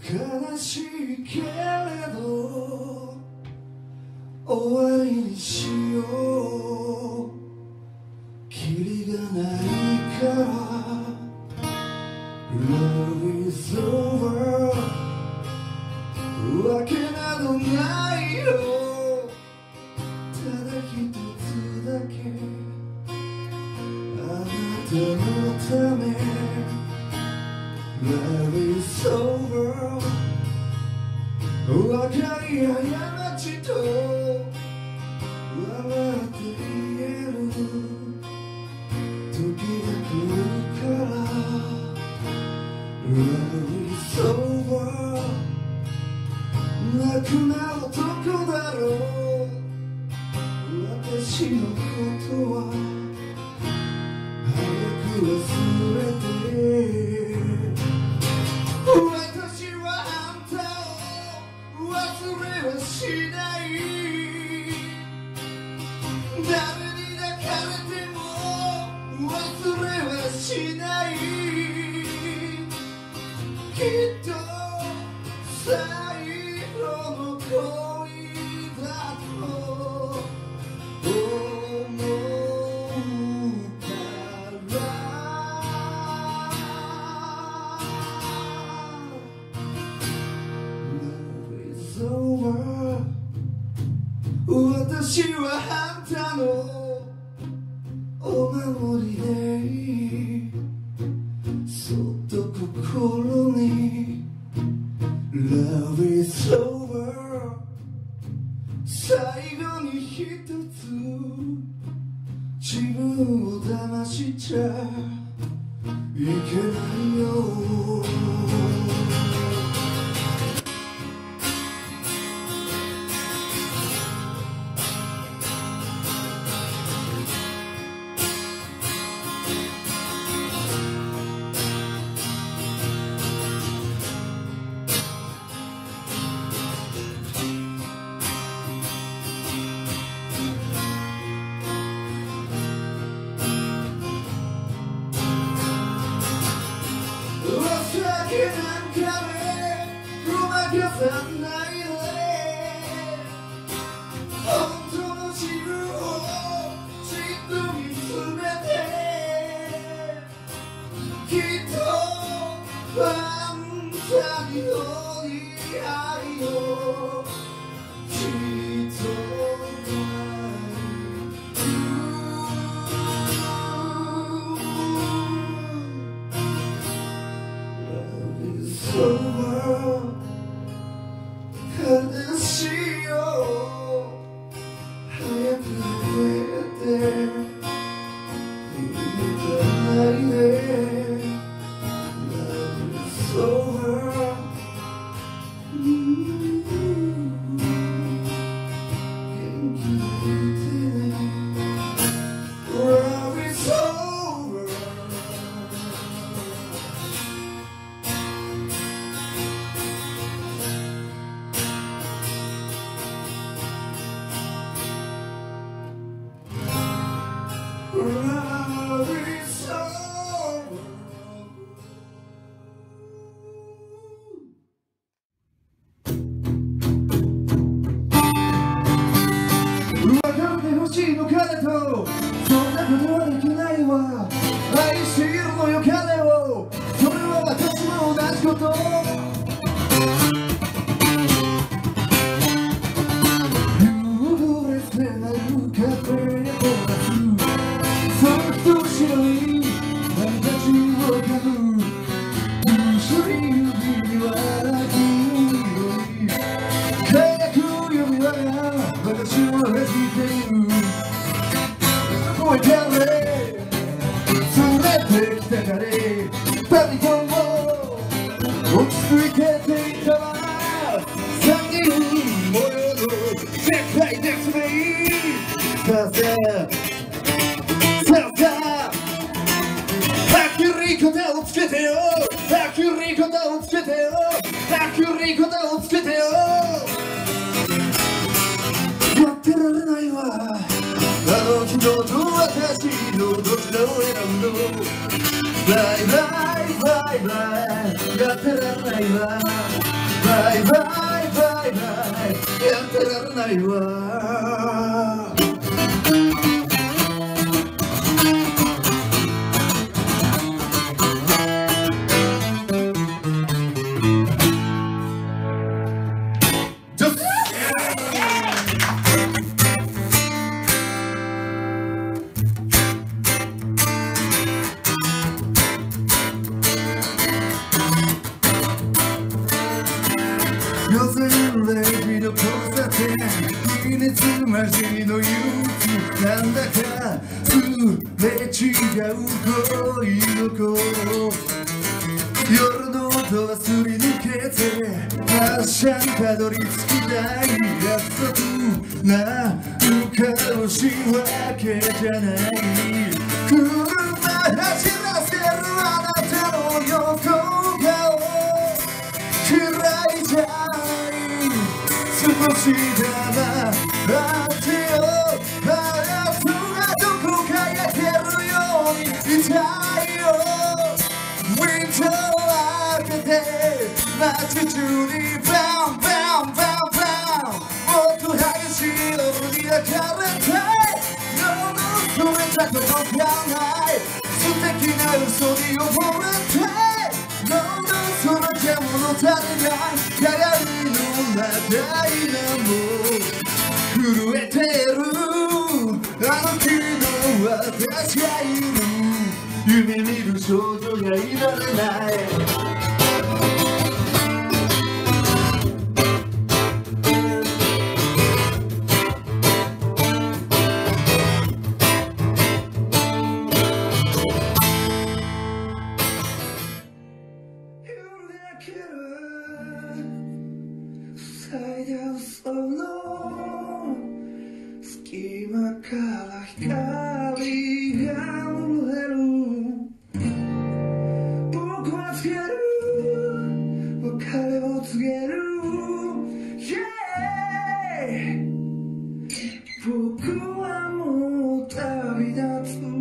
悲しいけれど終わりにしよう。キリがないから Love is over わけなどないよ。ただ一つだけあなたのため Love is over 若い過ちと笑って言える時が来るから Love is over 泣くな男だろう。私のことは早く忘れて。私はあんたを忘れはしない。誰に抱かれても忘れはしない。きっと最後の恋だと思うからLove is over 私はあんたのお守りでいい。そっと心に Love is over 最後に一つ自分を騙しちゃいけないよ。なんかねごまかさないで本当の自分をじっと見つめてきっとあんたにお似合いよきっと悲しいよ早く出て逃げないで Love is over 元気でいてね Love is over Love is over 分かってほしいの彼とそんなことはできないわ。愛しているのよ彼をそれは私も同じこと夕暮れてなるカフェでこなすその人白い何たちをかむ一緒に指には黄色い輝く指は私を弾いている声から連れてきた彼二人とも落ち着いてていたわ三人模様の絶対ですねさあはっきり肩をつけてよはっきり肩をつけてよはっきり肩をつけてよやってられないわあの人と私のどちらを選ぶのバイバイバイバイやってられないわバイバイバイバイやってられないわ夜空レビの交差点微熱混じりの憂鬱なんだかすれ違う恋の子夜の音はすり抜けて発車にたどり着きたい約束な顔しわけじゃない車走らせるあなたの横顔暗いじゃない少しだなあってよあなたがどこか焼けるようにいたいよウィンドウを開けて街中にバンバンバンバンもっと激しい夜に焼かれたい夜のそれだとわかんない素敵な嘘に溺れたい夜の空じゃ物足りない鏡の中今も震えてるあの日の私がいる夢見る少女がいられない塞いだ嘘の隙間から光が漏れる僕は告げる別れを告げる Yeah 僕はもう旅立つ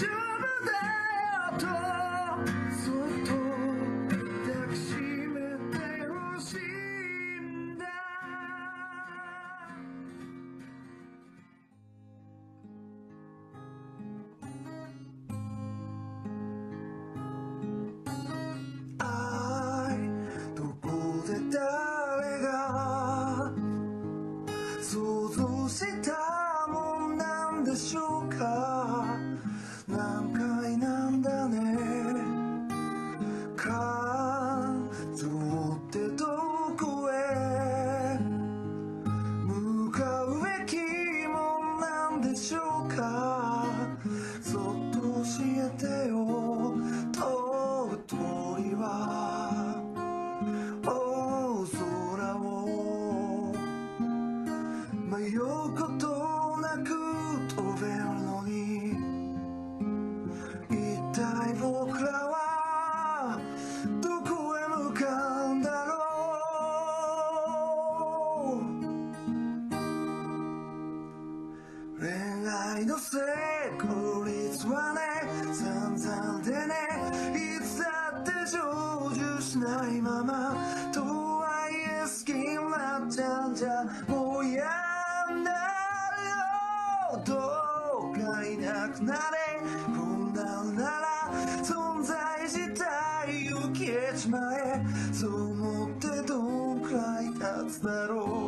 丈夫だよとそっと抱きしめてほしいんだ。どこで誰が想像したもんなんでしょうか。何回なんだね感情ってどこへ向かうべきもんなんでしょうか。そっと教えてよ飛ぶ鳥は大空を迷うことなく飛べるのに一体僕らはどこへ向かうんだろう。恋愛の成功率はね散々でねいつだって成就しないままとはいえ好きになっちゃうんじゃもう嫌になるよ。どうかいなくなれこんなのなら存在自体を消えちまえそう思ってどんくらい経つだろう。